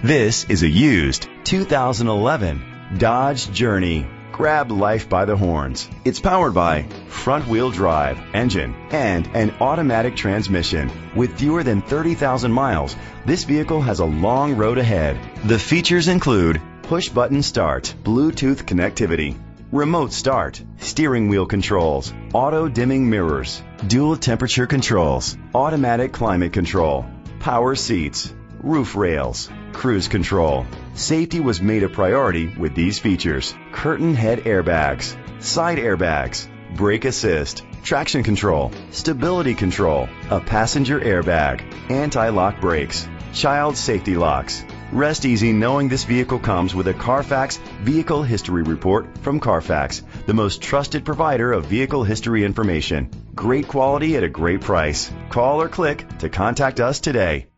This is a used 2011 Dodge Journey. Grab life by the horns. It's powered by front-wheel drive engine and an automatic transmission. With fewer than 30,000 miles, this vehicle has a long road ahead. The features include push-button start, Bluetooth connectivity, remote start, steering wheel controls, auto-dimming mirrors, dual temperature controls, automatic climate control, power seats, roof rails, cruise control. Safety was made a priority with these features: curtain head airbags, side airbags, brake assist, traction control, stability control, a passenger airbag, anti-lock brakes, child safety locks. Rest easy knowing this vehicle comes with a Carfax Vehicle History Report from Carfax, the most trusted provider of vehicle history information. Great quality at a great price. Call or click to contact us today.